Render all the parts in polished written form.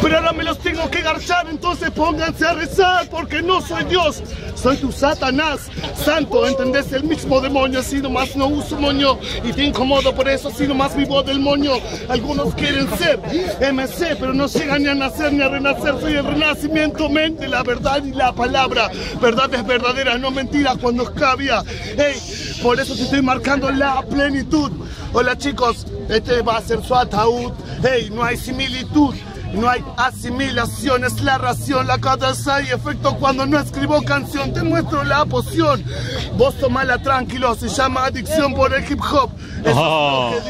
pero ahora me los tengo que garchar, entonces pónganse a rezar, porque no soy Dios, soy tu Satanás santo, ¿entendés? El mismo demonio, así nomás no uso moño, y te incomodo por eso, así nomás vivo del moño. Algunos quieren ser MC, pero no llegan ni a nacer ni a renacer, soy el renacimiento, mente, la verdad y la palabra, verdades verdaderas, no mentiras cuando escabia, hey, por eso te estoy marcando la plenitud. Hola chicos, este va a ser su ataúd, hey, no hay similitud. No hay asimilación, es la ración, la causa y efecto cuando no escribo canción. Te muestro la poción, vos tomala tranquilo, se llama adicción por el hip hop. Eso es lo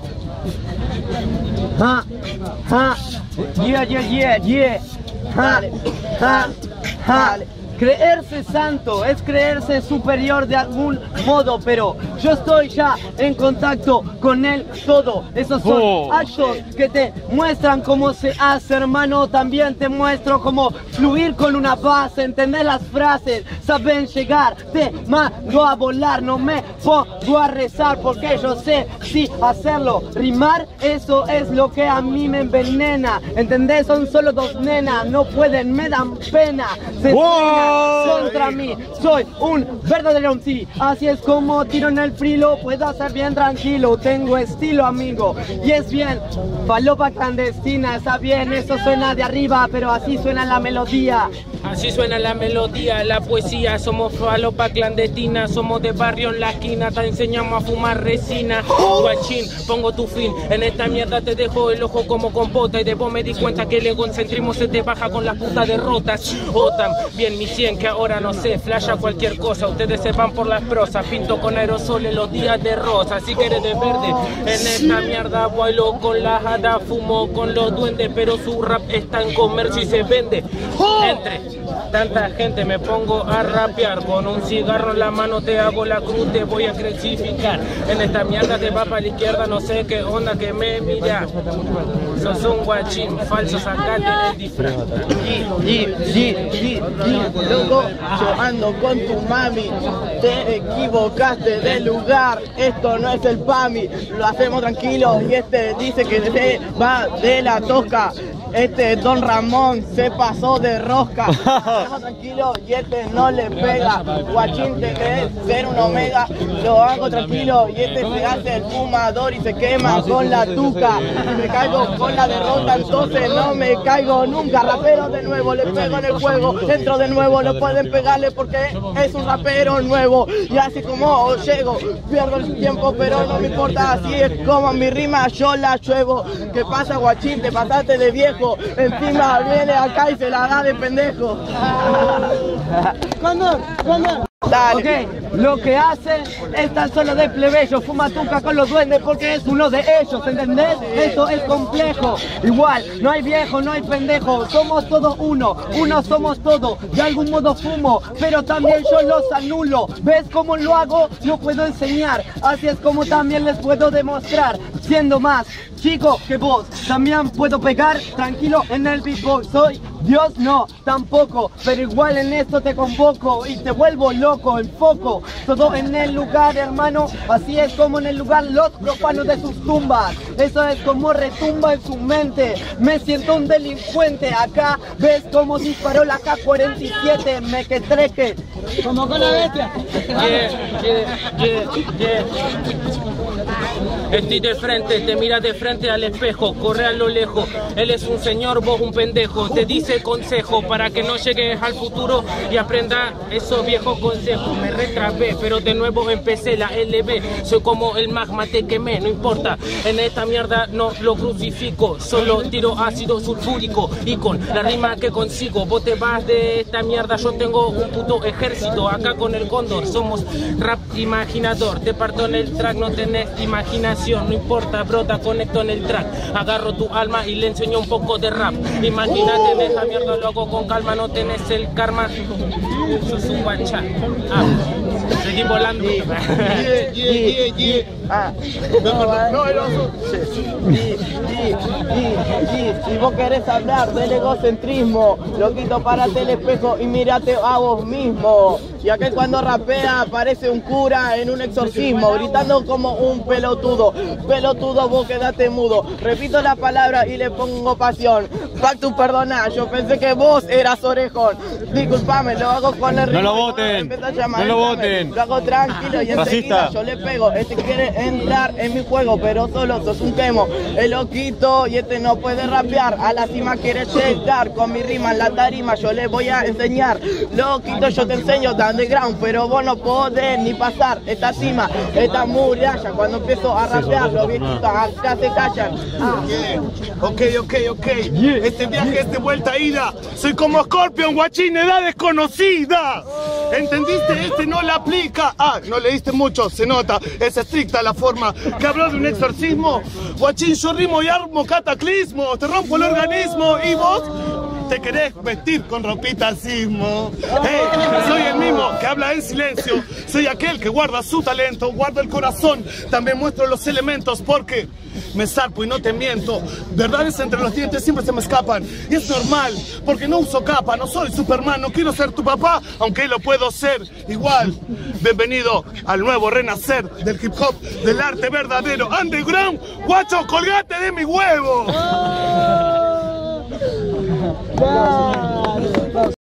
que digo. Creerse santo es creerse superior de algún modo, pero yo estoy ya en contacto con el todo. Esos son actos que te muestran cómo se hace, hermano. También te muestro cómo fluir con una base, entender las frases, saben llegar. Te mando a volar, no me pongo a rezar porque yo sé si hacerlo. Rimar, eso es lo que a mí me envenena. ¿Entendés? Son solo dos nenas, no pueden, me dan pena. Contra mí, soy un verdadero MC. Así es como tiro en el free, lo puedo hacer bien tranquilo. Tengo estilo, amigo, y es bien falopa clandestina. Está bien, eso suena de arriba, pero así suena la melodía. Así suena la melodía, la poesía. Somos falopa clandestina, somos de barrio en la esquina. Te enseñamos a fumar resina. Guachín, pongo tu fin. En esta mierda te dejo el ojo como compota. Y de vos me di cuenta que el egocentrismo se te baja con las putas derrotas. O también mi 100 que ahora no sé, flasha cualquier cosa. Ustedes se van por las prosas. Pinto con aerosoles los días de rosa. Si quieres de verde, en esta mierda bailo con las hadas, fumo con los duendes. Pero su rap está en comercio y se vende. Entre tanta gente me pongo a rapear. Con un cigarro en la mano te hago la cruz, te voy a crucificar. En esta mierda te va para la izquierda, no sé qué onda que me mira. Sos un guachín falso, sacate el disfraz. Loco, yo ando con tu mami. Te equivocaste de lugar. Esto no es el PAMI. Lo hacemos tranquilo y este dice que se va de la tosca. Este Don Ramón se pasó de rosca. Estamos tranquilos y este no le pega. Guachín te crees ser un omega. Lo hago tranquilo y este se hace el fumador y se quema con la tuca. Si me caigo con la derrota, entonces no me caigo nunca. Rapero de nuevo, le pego en el juego. Entro de nuevo, no pueden pegarle porque es un rapero nuevo. Y así como llego, pierdo el tiempo, pero no me importa. Así es como mi rima yo la lluevo. ¿Qué pasa, guachín? Te pasaste de viejo. Encima viene acá y se la da de pendejo. ¿Cuándo? Dale. Ok, lo que hacen es tan solo de plebeyo. Fuma tuca con los duendes porque es uno de ellos, ¿entendés? Esto es complejo. Igual, no hay viejo, no hay pendejo. Somos todos uno somos todos. De algún modo fumo, pero también yo los anulo. ¿Ves cómo lo hago? Lo puedo enseñar. Así es como también les puedo demostrar. Siendo más chico que vos, también puedo pegar tranquilo en el beatbox. Soy Dios, no, tampoco, pero igual en esto te convoco y te vuelvo loco, enfoco todo en el lugar, hermano. Así es como en el lugar los profanos de sus tumbas. Eso es como retumba en su mente. Me siento un delincuente. Acá ves cómo disparó la K-47, me que treque como con la bestia. Estoy de frente, te miras de frente al espejo, corre a lo lejos. Él es un señor, vos un pendejo. Te dice consejo para que no llegues al futuro y aprenda esos viejos consejos. Me retrapé, pero de nuevo empecé la LB. Soy como el magma, te quemé, no importa. En esta mierda no lo crucifico, solo tiro ácido sulfúrico. Y con la rima que consigo, vos te vas de esta mierda. Yo tengo un puto ejército acá con el cóndor. Somos rap imaginador. Te parto en el track, no tenés imaginación. No importa, brota, conecto en el track. Agarro tu alma y le enseño un poco de rap. Imagínate en esta mierda, lo hago con calma. No tenés el karma. Sos un guachá. Seguí volando. Si vos querés hablar del egocentrismo, loquito, párate el espejo y mírate a vos mismo. Y aquel cuando rapea parece un cura en un exorcismo, gritando como un pelotudo. Pelotudo, vos quedate mudo. Repito la palabra y le pongo pasión. Factu, perdona, yo pensé que vos eras orejón. Disculpame, lo hago con el ritmo. No lo voten, no lo voten. Lo hago tranquilo y enseguida yo le pego. Este quiere entrar en mi juego, pero solo sos un quemo. El loquito y este no puede rapear. A la cima quiere llegar con mi rima en la tarima. Yo le voy a enseñar. Loquito, yo te enseño de underground, pero vos no podés ni pasar esta cima, esta muralla. Cuando empiezo a rapear, los viejitos acá se callan. Ok. Este viaje es de vuelta a ida. Soy como Scorpion, guachín, edad desconocida. ¿Entendiste? Este no la aplica. No leíste mucho, se nota. Es estricta la forma que habló de un exorcismo. Guachín, yo rimo y armo cataclismo. Te rompo el organismo y vos te querés vestir con ropita sismo. Soy el mismo que habla en silencio. Soy aquel que guarda su talento, guarda el corazón. También muestro los elementos porque me zarpo y no te miento. Verdades entre los dientes siempre se me escapan. Y es normal, porque no uso capa. No soy Superman, no quiero ser tu papá, aunque lo puedo ser igual. Bienvenido al nuevo renacer del hip hop, del arte verdadero underground. Guacho, colgate de mi huevo.